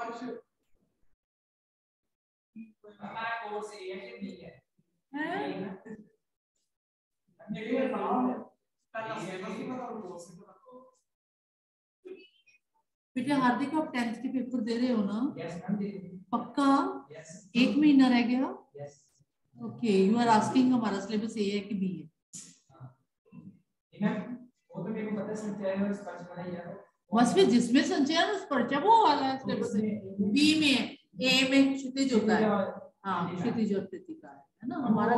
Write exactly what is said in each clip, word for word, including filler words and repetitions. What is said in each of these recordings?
हमारा कोर्स ए है कि बी है? बेटे हार्दिक आप टेंथ के पेपर दे रहे हो ना? यस मैम, दे रही हूं। पक्का? यस। एक महीना रह गया? Yes. Okay, you are asking हमारा सिलेबस ए है कि बी है? मैम वो तो मेरे को पता है, संचय और स्पर्श बनाई है। बस फिर जिसमें संचय और स्पर्श वो वाला है सिलेबस बी में है। ए में क्षितिज होता है। हाँ, क्षितिज और प्रतीका है ना हमारा।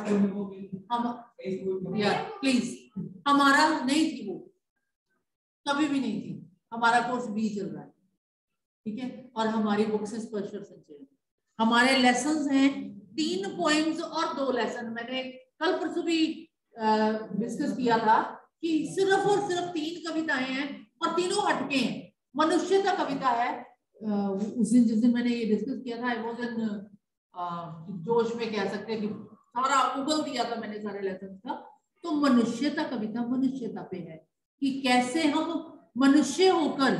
हम यार प्लीज, हमारा नहीं थी वो, कभी भी नहीं थी। हमारा कोर्स बी चल रहा है, ठीक है। और हमारी बुक्स है स्पर्श और संचय। हमारे लेसन्स हैं तीन पॉइंट्स और दो लेसन। मैंने कल परसों भी डिस्कस किया था कि सिर्फ और सिर्फ तीन कविताएं हैं और तीनों हटके हैं। मनुष्यता कविता है। उस दिन जिस दिन मैंने ये डिस्कस किया था, आई वाज इन जोश में, कह सकते हैं कि सारा उगल दिया था मैंने सारे लेसन का। तो मनुष्यता कविता मनुष्यता पे है कि कैसे हम मनुष्य होकर,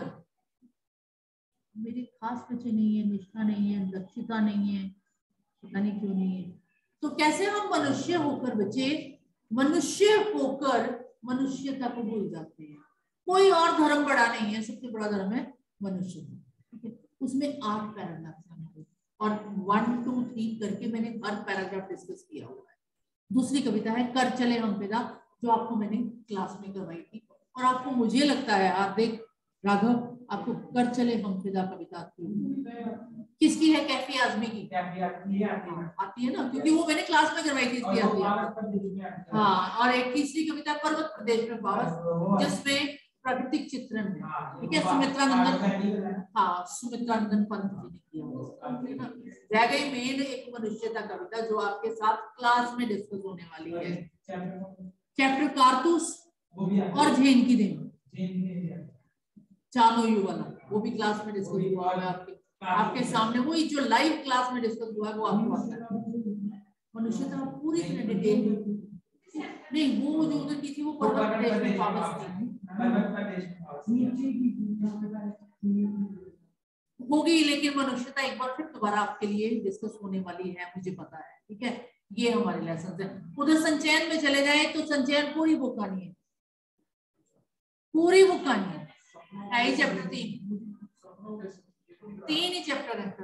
मेरे खास बच्चे नहीं है, निष्ठा नहीं है, दक्षता नहीं है, पता नहीं क्यों नहीं है, तो कैसे हम मनुष्य होकर बच्चे मनुष्य होकर मनुष्यता को भूल जाते हैं। कोई और धर्म बड़ा नहीं है, सबसे बड़ा धर्म है मनुष्य, ठीक है। उसमें आठ पैराग्राफ हैं और वन टू थ्री करके मैंने हर पैराग्राफ डिस्कस किया हुआ है। दूसरी कविता है कर चले हम फिदा, जो आपको मैंने क्लास में करवाई थी। और आपको, मुझे लगता है हार्दिक राघव, आपको कर चले हम फिदा कविता आती है। किसकी है? कैफी आजमी की। कैफी आजमी आती है, आती है ना, क्योंकि वो मैंने क्लास में करवाई थी, इसलिए आती है। हाँ, और एक तीसरी कविता पर्वत प्रदेश में पावस, जिसमें प्राकृतिक चित्रण है, ठीक है। सुमित्रा नंदन, हाँ सुमित्रा नंदन पंत जी ने किया। रह गई मेन एक मनुष्यता कविता, जो आपके साथ क्लास में डिस्कस होने वाली है। चैप्टर कारतूस और झेन की दिन, चानो यू वाला, वो भी क्लास में डिस्कस हुआ है आपके आपके सामने। वही जो लाइव क्लास में डिस्कस हुआ है वो आपको आता है। मनुष्यता पूरी तरह डिटेल नहीं, वो जो उधर की थी वो पर्वत प्रदेश में पावस थी, होगी। लेकिन मनुष्यता एक बार फिर दोबारा आपके लिए डिस्कस होने वाली है, मुझे पता है, ठीक है। ये हमारे लेसन है। उधर संचयन में चले जाए तो संचयन पूरी बुक कहानी है, पूरी बुक कहानी है। है चैप्टर तीन, तीन ही चैप्टर है।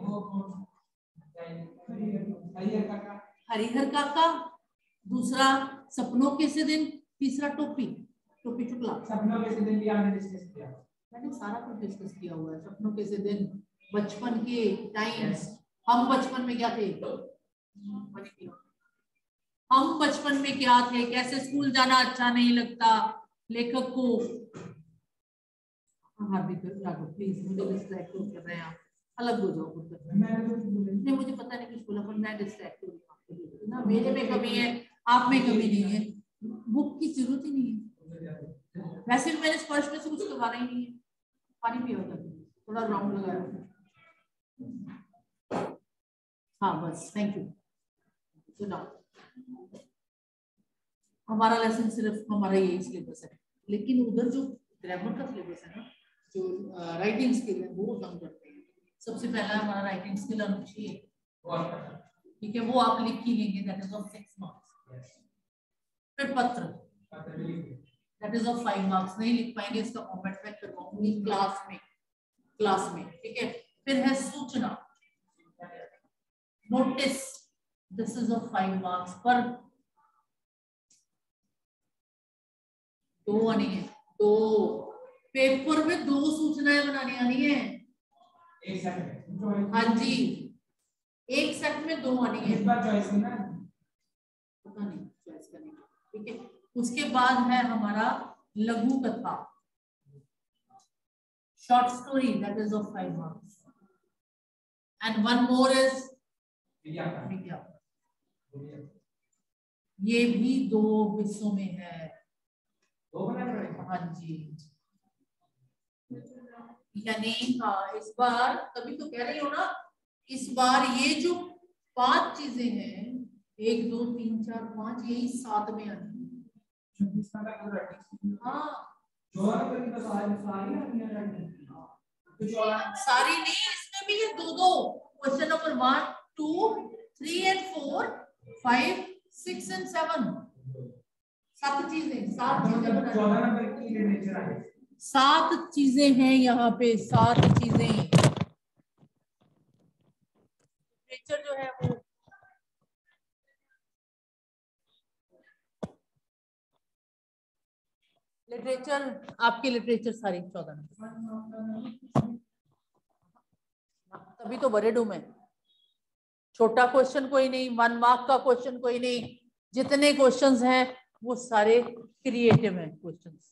हरिहर काका, दूसरा सपनों के से दिन, तीसरा टोपी टोपी चुकला। सपनों के से दिन भी आपने डिस्कस किया, मैंने सारा कुछ डिस्कस किया हुआ है। सपनों के से दिन, बचपन के टाइम्स, हम बचपन में क्या थे, हम बचपन में क्या थे, कैसे स्कूल जाना अच्छा नहीं लगता लेखक को। प्लीज मुझे डिस्ट्रैक्ट कर रहे हैं आप, अलग हो जाओ। नहीं, मुझे पता नहीं कुछ बोला, पर मैं डिस्ट्रैक्ट हो रही हूँ ना। मेरे में कमी है, आप में कमी नहीं है। बुक की जरूरत ही नहीं है। वैसे भी मैंने स्पर्श में से कुछ करवाना ही नहीं है। पानी पिया होगा, थोड़ा राउंड लगाया। हाँ बस, थैंक यू। सुनाओ, हमारा लेसन सिर्फ हमारा यही सिलेबस है, लेकिन उधर जो ग्रामर का सिलेबस है ना, जो राइटिंग स्किल है, वो कम करते हैं। सबसे पहला हमारा राइटिंग स्किल होना चाहिए, ठीक है, वो आप लिख ही लेंगे, that is of six marks. फिर पत्र, that is of five marks. नहीं लिख पाएंगे, इसका फॉर्मेट मैं करवाऊंगी क्लास में क्लास में ठीक है। फिर है सूचना, notice, this is of five marks. पर दो आनी है, दो पेपर में दो सूचनाएं बनानी आनी है। एक सेट में, हाँ जी, एक सेट में दो आनी है। इस बार चॉइस करना है, पता नहीं चॉइस करनी, ठीक है। उसके बाद है हमारा लघु कथा, short story, that is of five marks. And one more is विज्ञापन, ये भी दो हिस्सों में है। दो बना पड़ेगा, हाँ जी, यानी हाँ, इस बार तभी तो कह रही हो ना, इस बार ये जो पांच चीजें हैं, एक दो तीन चार पांच, यही सात में आनी है। हाँ, सारी नहीं, इसमें भी ये दो दो question number one two three and four five six and seven, सात चीजें, सात चीजें चौदह नंबर की लिटरेचर आ गई, सात चीजें हैं यहाँ पे, सात चीजें। लिटरेचर जो है वो लिटरेचर आपके लिटरेचर सारी चौदह नंबर, तभी तो बड़े डूम है। छोटा क्वेश्चन कोई नहीं, वन मार्क का क्वेश्चन कोई नहीं, जितने क्वेश्चंस हैं वो सारे क्रिएटिव हैं क्वेश्चंस,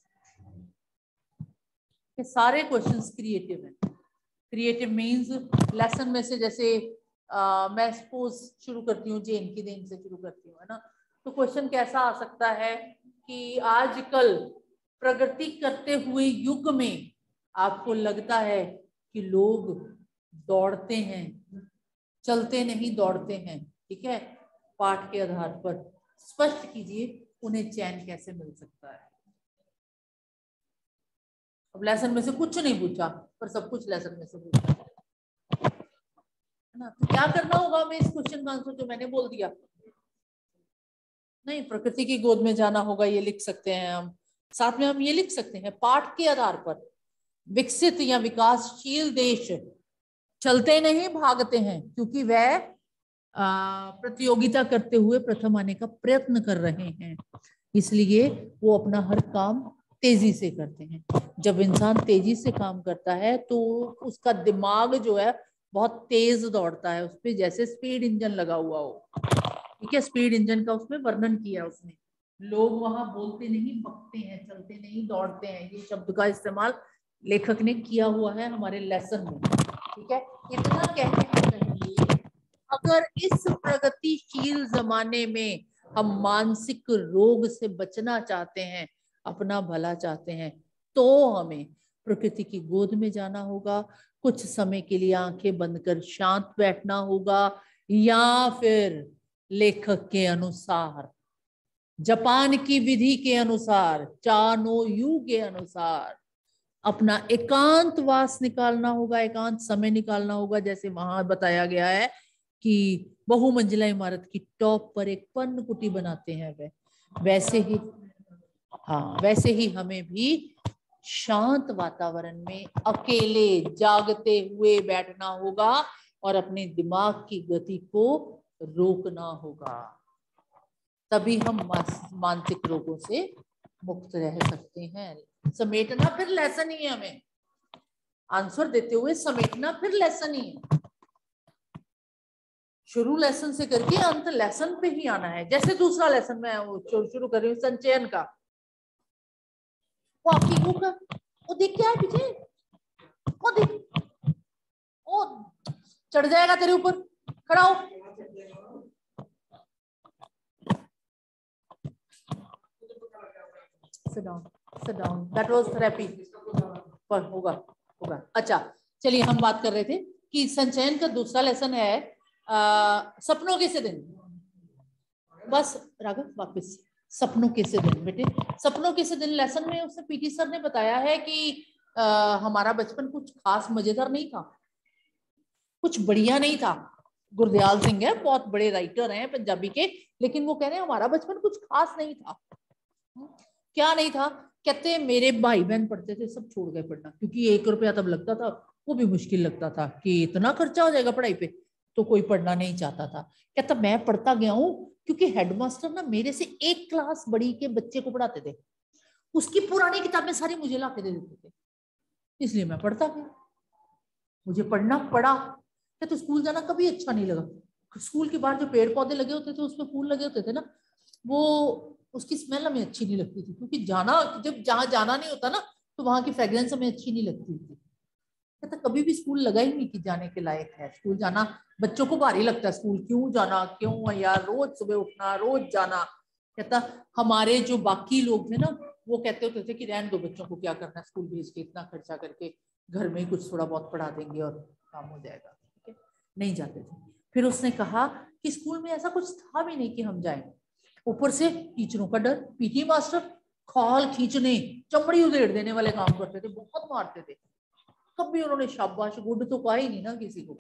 ये सारे क्वेश्चंस क्रिएटिव हैं। क्रिएटिव मींस लेसन में से जैसे आ, मैं सपोज शुरू करती हूँ, जेन की देन से शुरू करती हूँ, है ना, तो क्वेश्चन कैसा आ सकता है कि आजकल प्रगति करते हुए युग में आपको लगता है कि लोग दौड़ते हैं, चलते नहीं दौड़ते हैं, ठीक है, पाठ के आधार पर स्पष्ट कीजिए उन्हें चैन कैसे मिल सकता है। अब लेसन में से कुछ नहीं पूछा पर सब कुछ लेसन में से पूछा है ना, तो क्या करना होगा हमें इस क्वेश्चन का आंसर जो मैंने बोल दिया, नहीं प्रकृति की गोद में जाना होगा, ये लिख सकते हैं हम। साथ में हम ये लिख सकते हैं पाठ के आधार पर विकसित या विकासशील देश चलते नहीं भागते हैं, क्योंकि वह प्रतियोगिता करते हुए प्रथम आने का प्रयत्न कर रहे हैं, इसलिए वो अपना हर काम तेजी से करते हैं। जब इंसान तेजी से काम करता है तो उसका दिमाग जो है बहुत तेज दौड़ता है, उस पर जैसे स्पीड इंजन लगा हुआ हो, ठीक है, स्पीड इंजन का उसमें वर्णन किया उसने। लोग वहां बोलते नहीं बकते हैं, चलते नहीं दौड़ते हैं, ये शब्द का इस्तेमाल लेखक ने किया हुआ है हमारे लेसन में, ठीक है। इतना कहने को चाहिए, अगर इस प्रगतिशील जमाने में हम मानसिक रोग से बचना चाहते हैं, अपना भला चाहते हैं, तो हमें प्रकृति की गोद में जाना होगा, कुछ समय के लिए आंखें बंद कर शांत बैठना होगा, या फिर लेखक के अनुसार, जापान की विधि के अनुसार, चानो यू के अनुसार अपना एकांतवास निकालना होगा, एकांत समय निकालना होगा। जैसे वहां बताया गया है कि बहुमंजिला इमारत की टॉप पर एक पर्ण कुटी बनाते हैं, वे वैसे ही, हाँ वैसे ही हमें भी शांत वातावरण में अकेले जागते हुए बैठना होगा और अपने दिमाग की गति को रोकना होगा, तभी हम मानसिक रोगों से मुक्त रह सकते हैं। समेटना फिर लेसन ही है, हमें आंसर देते हुए समेटना फिर लेसन ही है, शुरू लेसन से करके अंत लेसन पे ही आना है। जैसे दूसरा लेसन मैं शुरू कर रही हूँ संचयन का, वो आपकी बुक वो देख क्या है पीछे, वो देख, वो चढ़ जाएगा तेरे ऊपर, खड़ा हो, sit down, sit down, that was therapy, पर होगा होगा। अच्छा चलिए, हम बात कर रहे थे कि संचयन का दूसरा लेसन है आ, सपनों के से दिन। बस राघव वापस, सपनों के से दिन बेटे, सपनों के से दिन लेसन में उसने पीटी सर ने बताया है कि आ, हमारा बचपन कुछ खास मजेदार नहीं था, कुछ बढ़िया नहीं था। गुरदयाल सिंह है, बहुत बड़े राइटर हैं पंजाबी के, लेकिन वो कह रहे हैं हमारा बचपन कुछ खास नहीं था। क्या नहीं था? कहते मेरे भाई बहन पढ़ते थे, सब छोड़ गए पढ़ना, क्योंकि एक रुपया तब लगता था, वो भी मुश्किल लगता था कि इतना खर्चा हो जाएगा पढ़ाई पे, तो कोई पढ़ना नहीं चाहता था। कहता मैं पढ़ता गया हूँ क्योंकि हेडमास्टर ना मेरे से एक क्लास बड़ी के बच्चे को पढ़ाते थे, उसकी पुरानी किताबें सारी मुझे ला के दे देते थे, इसलिए मैं पढ़ता गया, मुझे पढ़ना पड़ा। तो स्कूल जाना कभी अच्छा नहीं लगा। स्कूल के बाहर जो पेड़ पौधे लगे होते थे, उसमें फूल लगे होते थे ना, वो उसकी स्मेल हमें अच्छी नहीं लगती थी, क्योंकि जाना जब जहाँ जाना नहीं होता ना, तो वहां की फ्रेग्रेंस हमें अच्छी नहीं लगती थी। कहता कभी भी स्कूल लगा ही नहीं कि जाने के लायक है। स्कूल जाना बच्चों को भारी लगता है, स्कूल क्यों जाना, क्यों यार रोज सुबह उठना, रोज जाना। कहता हमारे जो बाकी लोग थे ना, वो कहते होते थे कि रहने दो, बच्चों को क्या करना स्कूल भेज के, इतना खर्चा करके घर में ही कुछ थोड़ा बहुत पढ़ा देंगे और काम हो जाएगा, ठीक है, नहीं जाते थे। फिर उसने कहा कि स्कूल में ऐसा कुछ था भी नहीं कि हम जाएं, ऊपर से टीचरों का डर, पीटी मास्टर खाल खींचने, चमड़ी उधेड़ देने वाले काम करते थे, बहुत मारते थे। कभी उन्होंने शाबाश गुड तो कहा ही नहीं ना किसी को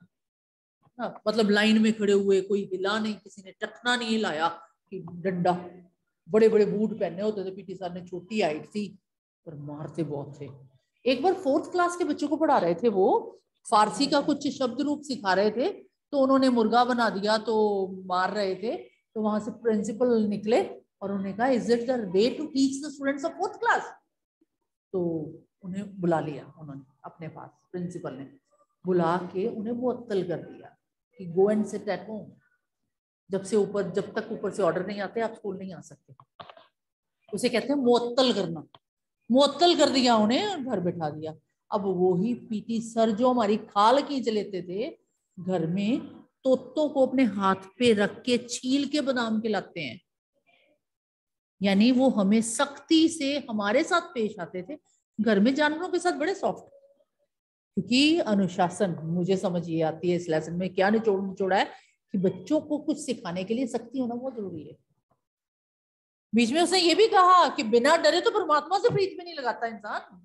ना, मतलब लाइन में खड़े हुए, कोई हिला नहीं, किसी ने टखना नहीं हिलाया कि डंडा। बड़े बड़े बूट पहने होते थे, पीटी सर ने छोटी हाइट थी पर मारते बहुत थे। एक बार फोर्थ क्लास के बच्चों को पढ़ा रहे थे, वो फारसी का कुछ शब्द रूप सिखा रहे थे, तो उन्होंने मुर्गा बना दिया तो मार रहे थे, तो वहां से प्रिंसिपल निकले और उन्होंने कहा is it the way to teach the students of fourth class. तो उन्हें बुला लिया उन्होंने अपने पास, प्रिंसिपल ने बुला के उन्हें मुअत्तल कर दिया कि go and sit at home, जब से ऊपर जब तक ऊपर से ऑर्डर नहीं आते आप स्कूल नहीं आ सकते। उसे कहते हैं मुअत्तल करना। मुअत्तल कर दिया उन्हें और घर बैठा दिया। अब वो ही पीटी सर जो हमारी खाल खींच लेते थे घर में, तोतों को अपने हाथ पे रख के छील के बादाम खिलाते हैं। यानी वो हमें सख्ती से हमारे साथ पेश आते थे, घर में जानवरों के साथ बड़े सॉफ्ट। क्योंकि अनुशासन, मुझे समझ ये आती है इस लेसन में क्या निचोड़ निचोड़ा है कि बच्चों को कुछ सिखाने के लिए सख्ती होना बहुत जरूरी है। बीच में उसने ये भी कहा कि बिना डरे तो परमात्मा से प्रीत में नहीं लगाता इंसान।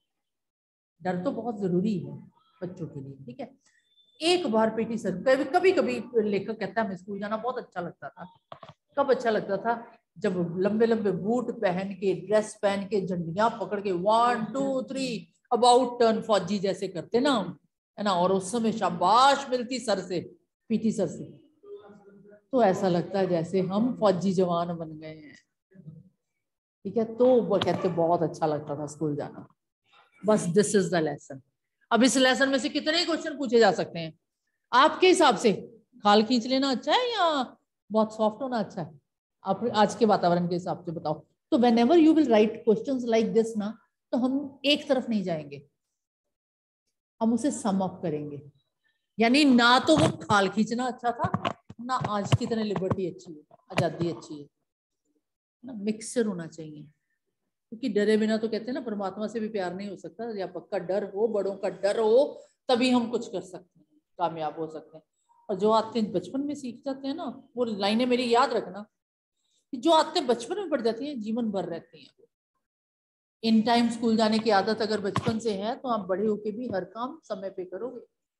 डर तो बहुत जरूरी है बच्चों के लिए, ठीक है। एक बार पीटी सर, कभी कभी कभी लेखक कहता है हमें स्कूल जाना बहुत अच्छा लगता था। कब अच्छा लगता था? जब लंबे लंबे बूट पहन के, ड्रेस पहन के, झंडियां पकड़ के one two three about turn फौजी जैसे करते ना, है ना, और उस समय शाबाश मिलती सर से, पीटी सर से, तो ऐसा लगता है जैसे हम फौजी जवान बन गए हैं, ठीक है। तो वो कहते बहुत अच्छा लगता था स्कूल जाना। बस दिस इज द लेसन। अब इस लेसन में से कितने क्वेश्चन पूछे जा सकते हैं आपके हिसाब से? खाल खींच लेना अच्छा है या बहुत सॉफ्ट होना अच्छा है? आप आज के वातावरण के हिसाब से बताओ। तो whenever you will write questions like this ना, तो हम एक तरफ नहीं जाएंगे, हम उसे सम अप करेंगे। यानी ना तो वो खाल खींचना अच्छा था, ना आज की तरह लिबर्टी अच्छी है, आजादी अच्छी है ना, मिक्सर होना चाहिए। क्योंकि डरे बिना तो कहते हैं ना परमात्मा से भी प्यार नहीं हो सकता। या पक्का डर हो, बड़ों का डर हो, तभी हम कुछ कर सकते हैं, कामयाब हो सकते हैं। और जो आदतें बचपन में सीख जाते हैं ना, वो लाइनें मेरी याद रखना, जो आदतें बचपन में पड़ जाती हैं जीवन भर रहती हैं। इन टाइम स्कूल जाने की आदत अगर बचपन से है तो आप बड़े होके भी हर काम समय पे करोगे,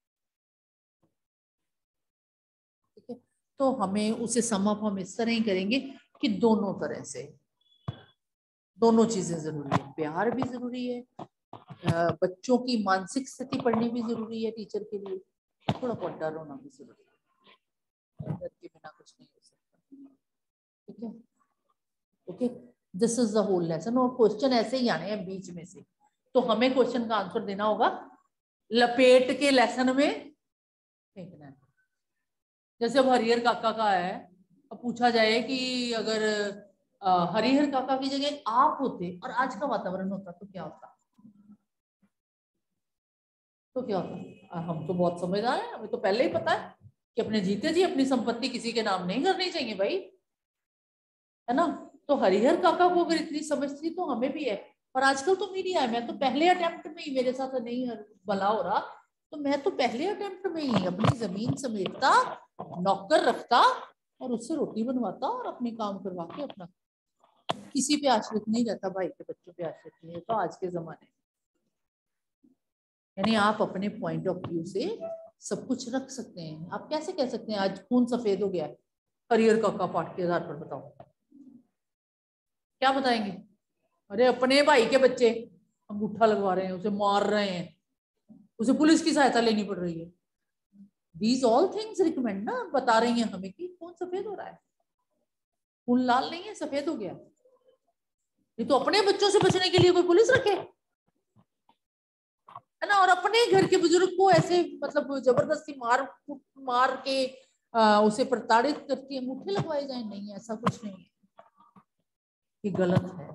ठीक है। तो हमें उसे सम अप हम इस तरह ही करेंगे कि दोनों तरह से, दोनों चीजें जरूरी है। प्यार भी जरूरी है, बच्चों की मानसिक स्थिति पढ़नी भी जरूरी है टीचर के लिए, थोड़ा बहुत डर होना भी जरूरी है, डर के बिना कुछ नहीं हो सकता, ठीक है। Okay, this is the whole lesson. और क्वेश्चन ऐसे ही आने हैं बीच में से, तो हमें क्वेश्चन का आंसर देना होगा लपेट के लेसन में फेंकना है। जैसे अब हरिहर काका का है, अब पूछा जाए कि अगर हरिहर काका की जगह आप होते और आज का वातावरण होता तो क्या होता? तो क्या होता? हम तो बहुत समझदार हैं, हमें तो पहले ही पता है कि अपने जीते जी अपनी संपत्ति किसी के नाम नहीं करनी चाहिए भाई, है ना। तो हरिहर काका को अगर इतनी समझ थी तो हमें भी है। और आजकल तो मीडिया है, मैं तो पहले अटेम्प्ट में ही, मेरे साथ नहीं भला हो रहा तो मैं तो पहले अटेम्प्ट में ही अपनी जमीन समेटता, नौकर रखता और उससे रोटी बनवाता और अपने काम करवा के अपना, किसी पे आश्रित नहीं रहता, भाई के बच्चों पे आश्रित नहीं है। तो आज के जमाने, यानी आप अपने पॉइंट ऑफ व्यू से सब कुछ रख सकते हैं। आप कैसे कह सकते हैं आज खून सफेद हो गया है हरिहर काका पाठ के आधार पर? बताओ क्या बताएंगे? अरे अपने भाई के बच्चे अंगूठा लगवा रहे हैं, उसे मार रहे हैं, उसे पुलिस की सहायता लेनी पड़ रही है। These all things recommend ना, बता रही हैं हमें कि खून सफेद हो रहा है, खून लाल नहीं है, सफेद हो गया। ये तो अपने बच्चों से बचने के लिए कोई पुलिस रखे, है ना। और अपने घर के बुजुर्ग को ऐसे मतलब जबरदस्ती मार मार के आ, उसे प्रताड़ित करके अंगूठे लगवाए जाए? नहीं, ऐसा कुछ नहीं है, ये गलत है।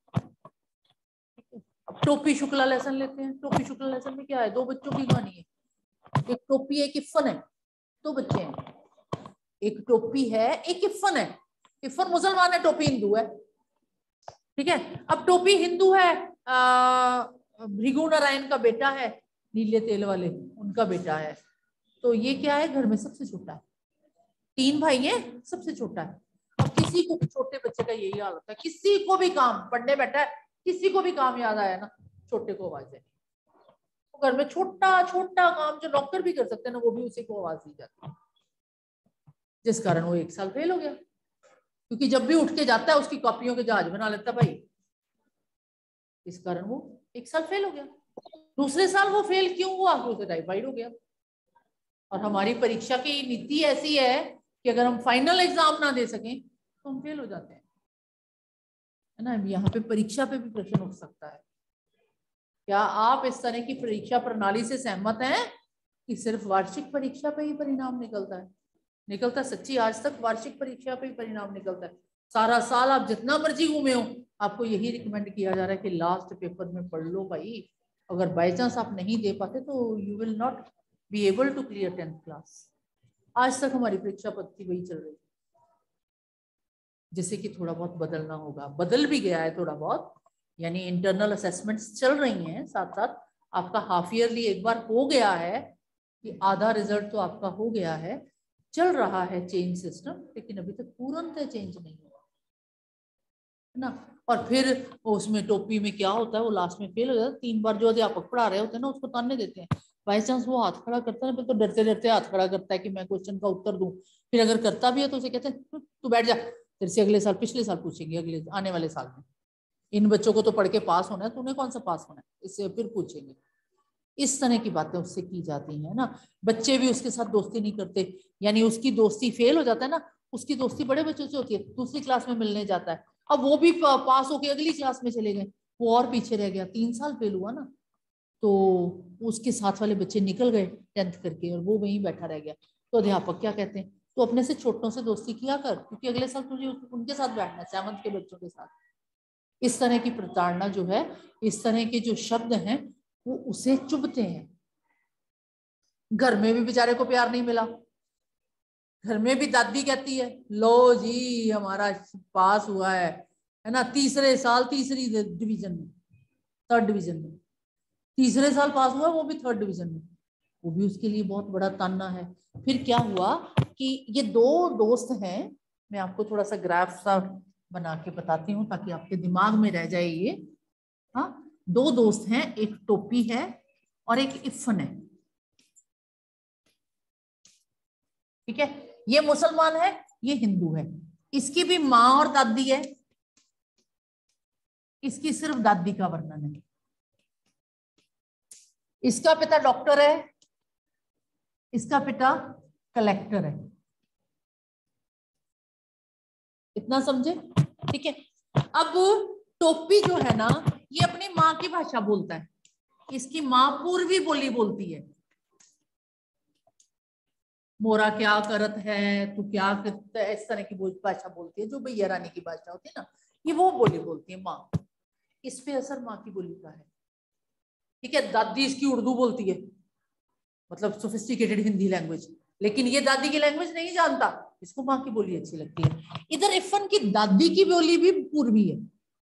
अब टोपी शुक्ला लेसन लेते हैं। टोपी शुक्ला लेसन में क्या है? दो बच्चों की कहानी है, एक टोपी है, एक इफ़न है, दो बच्चे हैं। एक टोपी है, एक इफ़न है। इफ़न मुसलमान है, टोपी हिंदू है, ठीक है। अब टोपी हिंदू है, भृगु नारायण का बेटा है, नीले तेल वाले, उनका बेटा है। तो ये क्या है? घर में सबसे छोटा है, तीन भाई हैं, सबसे छोटा है। अब किसी को भी, छोटे बच्चे का यही हाल होता है, किसी को भी काम, पढ़ने बैठा है, किसी को भी काम याद आया ना, छोटे को आवाज है। घर में छोटा छोटा काम जो नौकर भी कर सकते हैं ना, वो भी उसी को आवाज दी जाती है, जिस कारण वो एक साल फेल हो गया। क्योंकि जब भी उठ के जाता है उसकी कॉपियों के जहाज बना लेता भाई, इस कारण वो एक साल फेल हो गया। दूसरे साल वो फेल क्यों हुआ? उसे टाइफाइड हो गया। और हमारी परीक्षा की नीति ऐसी है कि अगर हम फाइनल एग्जाम ना दे सकें तो हम फेल हो जाते हैं, है ना। यहाँ पे परीक्षा पे भी प्रश्न उठ सकता है। क्या आप इस तरह की परीक्षा प्रणाली से सहमत हैं कि सिर्फ वार्षिक परीक्षा पे ही परिणाम निकलता है? निकलता सच्ची आज तक वार्षिक परीक्षा पे ही परिणाम निकलता है। सारा साल आप जितना मर्जी घूमे हो, आपको यही रिकमेंड किया जा रहा है कि लास्ट पेपर में पढ़ लो भाई। अगर बाई चांस आप नहीं दे पाते तो you will not be able to clear tenth class. आज तक हमारी परीक्षा पद्धति वही चल रही है, जिससे कि थोड़ा बहुत बदलना होगा। बदल भी गया है थोड़ा बहुत, यानी इंटरनल असेसमेंट्स चल रही हैं साथ साथ। आपका हाफ ईयरली एक बार हो गया है कि आधा रिजल्ट तो आपका हो गया है, चल रहा है चेंज सिस्टम, लेकिन अभी तक पूर्णतः चेंज नहीं हुआ, है ना। और फिर उसमें टोपी में क्या होता है, वो लास्ट में फेल हो जाता है। तीन बार जो अध्यापक पढ़ा रहे होते हैं ना, उसको ताने देते हैं। बाई चांस वो हाथ खड़ा करता है, फिर तो डरते डरते हाथ खड़ा करता है कि मैं क्वेश्चन का उत्तर दूं। फिर अगर करता भी है तो उसे कहते हैं तू बैठ जा, तेरे से अगले साल पिछले साल पूछेंगे, अगले आने वाले साल में। इन बच्चों को तो पढ़ के पास होना है, तूने कौन सा पास होना है, इससे फिर पूछेंगे। इस तरह की बातें उससे की जाती हैं ना। बच्चे भी उसके साथ दोस्ती नहीं करते, यानी उसकी दोस्ती फेल हो जाता है ना, उसकी दोस्ती बड़े बच्चों से होती है, दूसरी क्लास में मिलने जाता है। अब वो भी पास होके अगली क्लास में चले गए, वो और पीछे रह गया, तीन साल फेल हुआ ना, तो उसके साथ वाले बच्चे निकल गए टेंथ करके और वो वहीं बैठा रह गया। तो अध्यापक क्या कहते हैं, तो अपने से छोटों से दोस्ती किया कर, क्योंकि अगले साल तुझे उनके साथ बैठना है, सेवंथ के बच्चों के साथ। इस तरह की प्रताड़ना जो है, इस तरह के जो शब्द हैं, वो उसे चुभते हैं। घर में भी बेचारे को प्यार नहीं मिला, घर में भी दादी कहती है लो जी हमारा पास हुआ है है ना, तीसरे साल तीसरी डिवीजन में, थर्ड डिवीजन में, तीसरे साल पास हुआ, वो भी थर्ड डिवीजन में। वो भी उसके लिए बहुत बड़ा ताना है। फिर क्या हुआ कि ये दो दोस्त हैं, मैं आपको थोड़ा सा ग्राफ सा बना के बताती हूँ ताकि आपके दिमाग में रह जाए ये। हाँ, दो दोस्त हैं, एक टोपी है और एक इफ़न है, ठीक है। ये मुसलमान है, ये हिंदू है। इसकी भी माँ और दादी है, इसकी सिर्फ दादी का वर्णन है। इसका पिता डॉक्टर है, इसका पिता कलेक्टर है। इतना समझे, ठीक है। अब टोपी जो है ना, ये अपनी माँ की भाषा बोलता है, इसकी माँ पूर्वी बोली बोलती है। मोरा क्या करत है, तू क्या करता है, इस तरह की भाषा बोलती है, जो भैया रानी की भाषा होती है ना, ये वो बोली बोलती है माँ। इस पे असर माँ की बोली का है, ठीक है। दादी इसकी उर्दू बोलती है, मतलब सोफिस्टिकेटेड हिंदी लैंग्वेज, लेकिन ये दादी की लैंग्वेज नहीं जानता, इसको माँ की बोली अच्छी लगती है। इधर इफ़न की दादी की बोली भी पूर्वी है।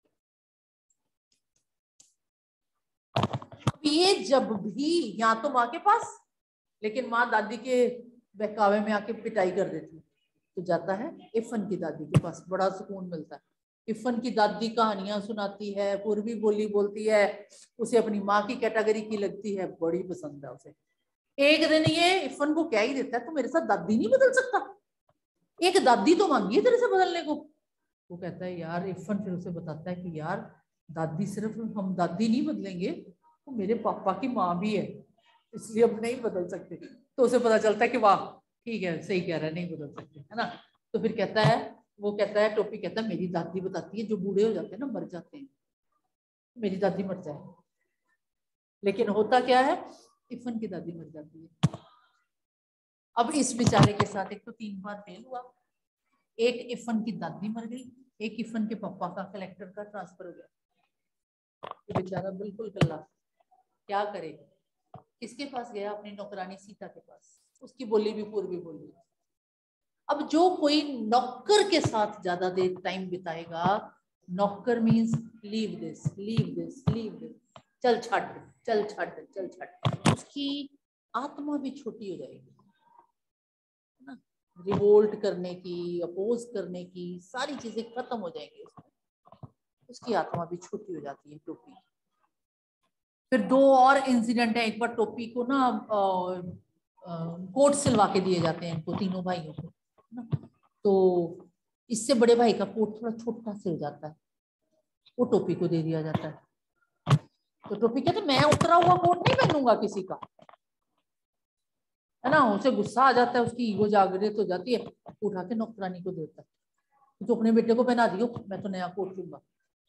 ये जब भी यहाँ तो माँ के पास, लेकिन माँ दादी के बहकावे में आके पिटाई कर देती है, तो जाता है इफ़न की दादी के पास, बड़ा सुकून मिलता है। इफ़न की दादी कहानियां सुनाती है, पूर्वी बोली बोलती है, उसे अपनी माँ की कैटेगरी की लगती है, बड़ी पसंद है उसे। एक दिन ये इफ़न को क्या ही देता है, तो मेरे साथ दादी नहीं बदल सकता, एक दादी तो मांगी है तेरे से बदलने को। वो कहता है यार, इफ़न फिर उसे बताता है कि यार दादी, सिर्फ हम दादी नहीं बदलेंगे, तो मेरे पापा की माँ भी है, इसलिए हम नहीं बदल सकते। तो उसे पता चलता है कि वाह ठीक है, सही कह रहा है, नहीं बदल सकते, है ना। तो फिर कहता है, वो कहता है, टोपी कहता है मेरी दादी बताती है जो बूढ़े हो जाते हैं ना मर जाते हैं, मेरी दादी मर जाए। लेकिन होता क्या है, इफ़न की दादी मर जाती है। अब इस बेचारे के साथ एक तो तीन बार फेल हुआ, एक इफ़न की दादी मर गई, एक इफ़न के पापा का कलेक्टर का ट्रांसफर हो गया। ये बेचारा बिल्कुल कल्ला, क्या करे, किसके पास गया, अपनी नौकरानी सीता के पास, उसकी बोली भी पूर्वी बोली। अब जो कोई नौकर के साथ ज्यादा देर टाइम बिताएगा, नौकर means leave this leave this leave this, चल छट चल छट चल छट, उसकी आत्मा भी छोटी हो जाएगी ना, रिवोल्ट करने की, अपोज करने की सारी चीजें खत्म हो जाएंगी उसमें, उसकी आत्मा भी छोटी हो जाती है टोपी। फिर दो और इंसिडेंट है। एक बार टोपी को ना कोट सिलवा के दिए जाते हैं इनको तीनों भाइयों को ना, तो इससे बड़े भाई का कोट थोड़ा छोटा सिल जाता है, वो टोपी को दे दिया जाता है। तो टोपी कहते मैं उतरा हुआ कोट नहीं पहनूंगा किसी का, है ना। उसे गुस्सा आ जाता है, उसकी ईगो जागृत हो जाती है, उठा के नौकरानी को देता है, तो अपने बेटे को पहना दियो, मैं तो नया कोट लूंगा।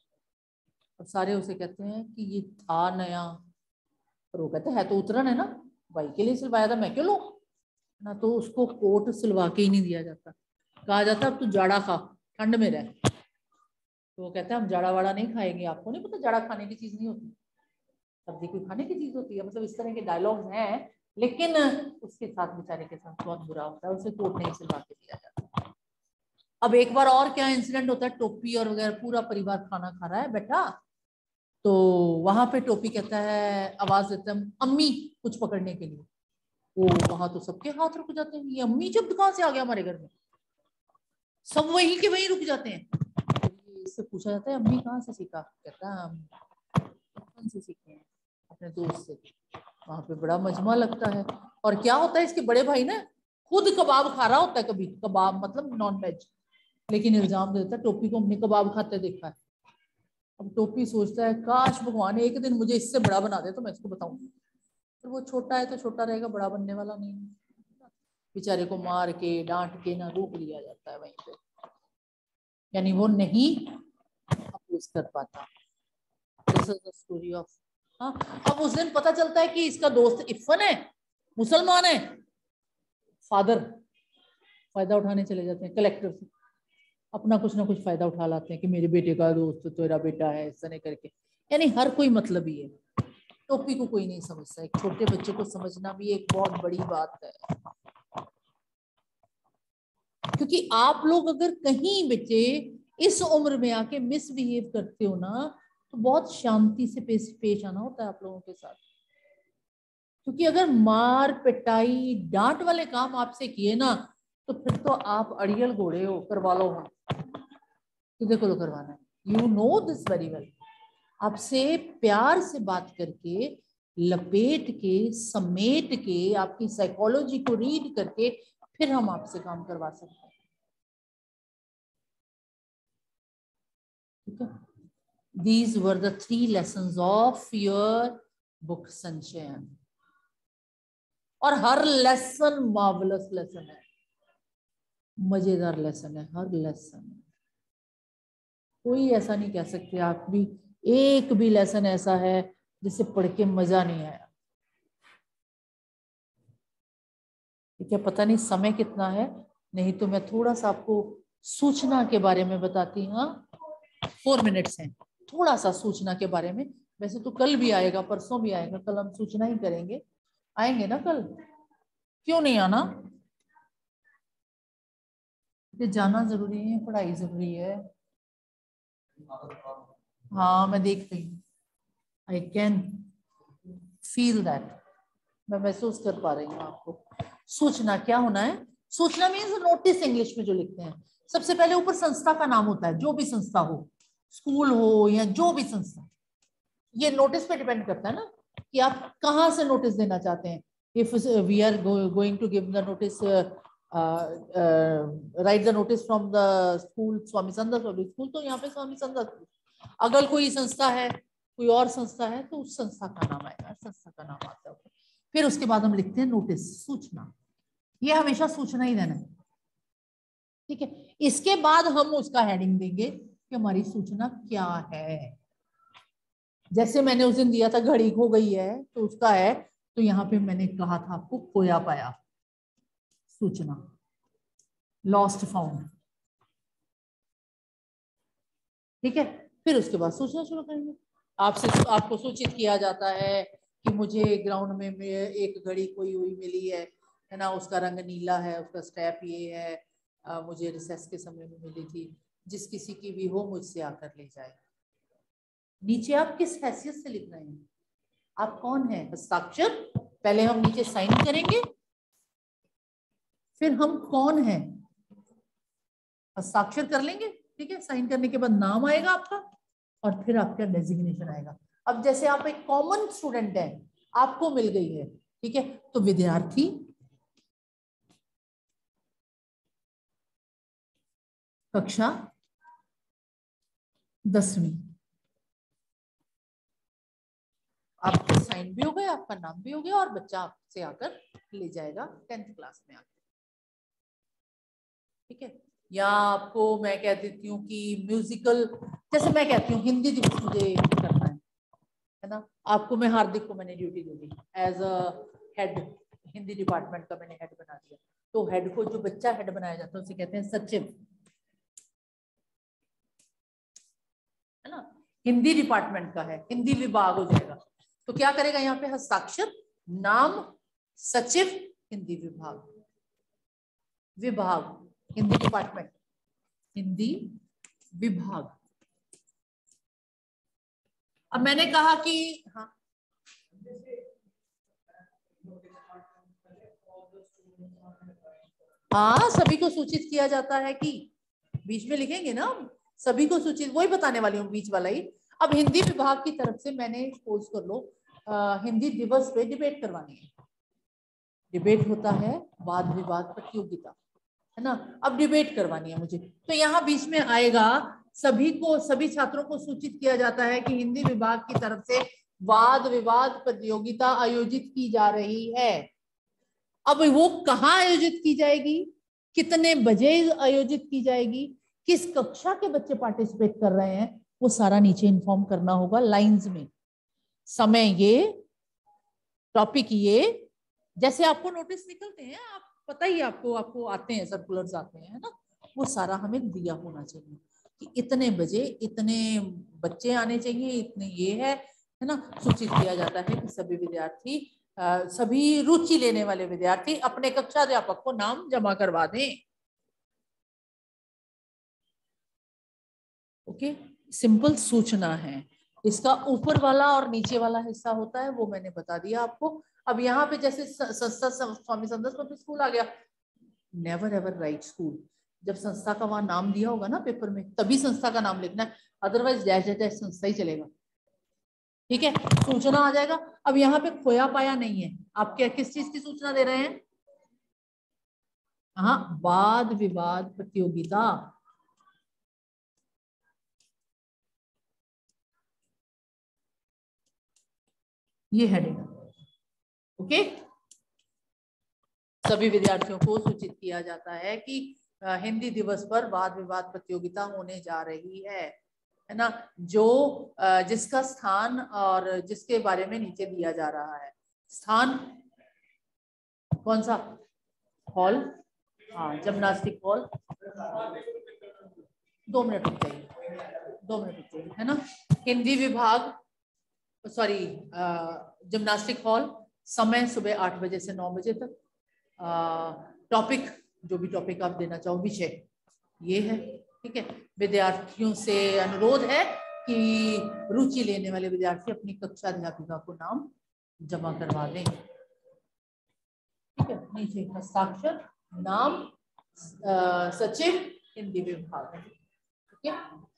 और सारे उसे कहते हैं कि ये था नया, पर वो कहते है तो उतरन है ना, भाई के लिए सिलवाया था, मैं क्यों लूं ना। तो उसको कोट सिलवा के ही नहीं दिया जाता, कहा जाता अब तू जाड़ा खा, ठंड में रह। तो वो कहता है हम जाड़ा वाड़ा नहीं खाएंगे, आपको नहीं पता जाड़ा खाने की चीज नहीं होती, सब्जी कोई खाने की चीज होती है। मतलब इस तरह के डायलॉग्स हैं, लेकिन उसके साथ बेचारे के साथ बहुत बुरा होता है, उसे कोट नहीं सिलवा के दिया जाता। अब एक बार और क्या इंसिडेंट होता है, टोपी और वगैरह पूरा परिवार खाना खा रहा है बेटा, तो वहां पे टोपी कहता है, आवाज देता है अम्मी कुछ पकड़ने के लिए। वो वहां तो सबके हाथ रुक जाते हैं, ये अम्मी जब कहां से आ गया हमारे घर में, सब वहीं के वहीं रुक जाते हैं। तो इससे पूछा जाता है अम्मी कहाँ से सीखा, कहता है हम से सीखे हैं अपने दोस्त से। वहां पे बड़ा मजमा लगता है। और क्या होता है, इसके बड़े भाई ना खुद कबाब खा रहा होता है, कभी कबाब मतलब नॉन वेज, लेकिन इल्जाम देता है टोपी को हमने कबाब खाते देखा है। अब टोपी सोचता है काश भगवान एक दिन मुझे इससे बड़ा बना दे तो मैं इसको बताऊं, पर वो छोटा है तो छोटा रहेगा, बड़ा बनने वाला नहीं। बेचारे को मार के डांट के ना रोक लिया जाता है वहीं पे, यानी वो नहीं अपोज कर पाता। This is the story of. हाँ, अब उस दिन पता चलता है कि इसका दोस्त इरफान है, मुसलमान है। फादर फायदा उठाने चले जाते हैं कलेक्टर से, अपना कुछ ना कुछ फायदा उठा लाते हैं कि मेरे बेटे का दोस्त तेरा बेटा है, इस तरह करके। यानी हर कोई मतलब ही है, टोपी को कोई नहीं समझता। एक छोटे बच्चे को समझना भी एक बहुत बड़ी बात है, क्योंकि आप लोग अगर कहीं बच्चे इस उम्र में आके मिसबिहेव करते हो ना, तो बहुत शांति से पेश पेश आना होता है आप लोगों के साथ। क्योंकि अगर मार पिटाई डांट वाले काम आपसे किए ना, तो फिर तो आप अड़ियल घोड़े हो, करवा लो हम किधर को करवाना है। You know this very well. आपसे प्यार से बात करके, लपेट के, समेट के, आपकी साइकोलॉजी को रीड करके फिर हम आपसे काम करवा सकते हैं। ठीक है, these were the three lessons of your book संचयन। और हर लेसन मार्वलस लेसन है, मजेदार लेसन है हर लेसन। कोई ऐसा नहीं कह सकते आप भी एक भी लेसन ऐसा है जिसे पढ़ के मजा नहीं आया। ठीक है, पता नहीं समय कितना है, नहीं तो मैं थोड़ा सा आपको सूचना के बारे में बताती हूँ। फोर मिनट्स हैं, थोड़ा सा सूचना के बारे में। वैसे तो कल भी आएगा, परसों भी आएगा, कल हम सूचना ही करेंगे। आएंगे ना कल, क्यों नहीं आना? ये जाना जरूरी है, पढ़ाई जरूरी है। हाँ मैं देख रही हूँ, आई कैन फील दैट, मैं महसूस कर पा रही हूँ आपको। सूचना क्या होना है? सूचना मीन्स नोटिस, इंग्लिश में जो लिखते हैं। सबसे पहले ऊपर संस्था का नाम होता है, जो भी संस्था हो, स्कूल हो या जो भी संस्था। ये नोटिस पे डिपेंड करता है ना कि आप कहाँ से नोटिस देना चाहते हैं। If we are going to give the notice, write the notice from the school Swami Sandarbh public school, तो यहाँ पे स्वामी संदर्भ। अगर कोई संस्था है, कोई और संस्था है, तो उस संस्था का नाम आएगा, संस्था का नाम आता है। फिर उसके बाद हम लिखते हैं नोटिस, सूचना। ये हमेशा सूचना ही देना है। ठीक है, इसके बाद हम उसका हेडिंग देंगे कि हमारी सूचना क्या है। जैसे मैंने उस दिन दिया था घड़ी खो गई है, तो उसका है, तो यहाँ पे मैंने कहा था आपको खोया पाया, सूचना, लॉस्ट फाउंड। ठीक है, फिर उसके बाद सूचना शुरू करेंगे। आपसे आपको सूचित किया जाता है कि मुझे ग्राउंड में एक घड़ी खोई हुई मिली है, है ना, उसका रंग नीला है, उसका स्टेप ये है, आ, मुझे रिसेस के समय में मिली थी, जिस किसी की भी हो मुझसे आकर ले जाए। नीचे आप किस हैसियत से लिख रहे हैं, आप कौन है? हस्ताक्षर, पहले हम नीचे साइन करेंगे, फिर हम कौन है हस्ताक्षर कर लेंगे। ठीक है, साइन करने के बाद नाम आएगा आपका, और फिर आपका डेजिग्नेशन आएगा। अब जैसे आप एक कॉमन स्टूडेंट हैं, आपको मिल गई है, ठीक है, तो विद्यार्थी कक्षा दसवीं, आपका साइन भी हो गया, आपका नाम भी हो गया, और बच्चा आपसे आकर ले जाएगा टेंथ क्लास में आकर, ठीक है। या आपको मैं कह देती हूँ कि म्यूजिकल, जैसे मैं कहती हूँ हिंदी दिवस मुझे करना है, है ना, आपको मैं हार्दिक को मैंने ड्यूटी दे दी as a head, Hindi department का मैंने हेड बना दिया, तो हेड को जो बच्चा हेड बनाया जाता है उसे कहते हैं सचिव, है ना, हिंदी डिपार्टमेंट का है, हिंदी विभाग हो जाएगा, तो क्या करेगा यहाँ पे हस्ताक्षर, नाम, सचिव, हिंदी विभाग, विभाग हिंदी डिपार्टमेंट, हिंदी विभाग। अब मैंने कहा कि हाँ हाँ सभी को सूचित किया जाता है, कि बीच में लिखेंगे ना सभी को सूचित, वही बताने वाली हूँ बीच वाला ही। अब हिंदी विभाग की तरफ से मैंने सपोज कर लो आ, हिंदी दिवस पे डिबेट करवानी है, डिबेट होता है वाद विवाद प्रतियोगिता, है ना, अब डिबेट करवानी है मुझे, तो यहाँ बीच में आएगा सभी को, सभी छात्रों को सूचित किया जाता है कि हिंदी विभाग की तरफ से वाद विवाद प्रतियोगिता आयोजित की जा रही है। अब वो कहाँ आयोजित की जाएगी, कितने बजे आयोजित की जाएगी, किस कक्षा के बच्चे पार्टिसिपेट कर रहे हैं, वो सारा नीचे इन्फॉर्म करना होगा लाइंस में, समय ये, टॉपिक ये, जैसे आपको नोटिस निकलते हैं, आप पता ही आपको आपको आते हैं, सर्कुलर्स आते हैं, है ना, वो सारा हमें दिया होना चाहिए कि इतने बजे इतने बच्चे आने चाहिए, इतने ये है है ना, सूचित किया जाता है कि सभी विद्यार्थी आ, सभी रुचि लेने वाले विद्यार्थी अपने कक्षा अध्यापक को नाम जमा करवा दें। ओके, सिंपल सूचना है। इसका ऊपर वाला और नीचे वाला हिस्सा होता है वो मैंने बता दिया आपको। अब यहाँ पे जैसे संस्था स्वामी संदर्भ पब्लिक स्कूल आ गया, नेवर एवर राइट स्कूल, जब संस्था का वहां नाम दिया होगा ना पेपर में तभी संस्था का नाम लिखना है, अदरवाइज डैश डैश संस्था ही चलेगा, ठीक है, सूचना आ जाएगा। अब यहाँ पे खोया पाया नहीं है, आप क्या किस चीज की सूचना दे रहे हैं, हाँ वाद विवाद प्रतियोगिता, ये हेडिंग, ओके। सभी विद्यार्थियों को सूचित किया जाता है कि हिंदी दिवस पर वाद विवाद प्रतियोगिता होने जा रही है, है ना, जो जिसका स्थान और जिसके बारे में नीचे दिया जा रहा है। स्थान कौन सा, हॉल, हाँ जिम्नास्टिक हॉल, दो मिनट रुक जाइए, दो मिनट रुक जाइए, है ना, हिंदी विभाग, सॉरी जिम्नास्टिक हॉल, समय सुबह आठ बजे से नौ बजे तक, टॉपिक जो भी टॉपिक आप देना चाहो, विषय ये है, ठीक है। विद्यार्थियों से अनुरोध है कि रुचि लेने वाले विद्यार्थी अपनी कक्षा अध्यापिका को नाम जमा करवा दें, ठीक है। नीचे हस्ताक्षर, नाम, सचिव, हिंदी विभाग, ठीक है।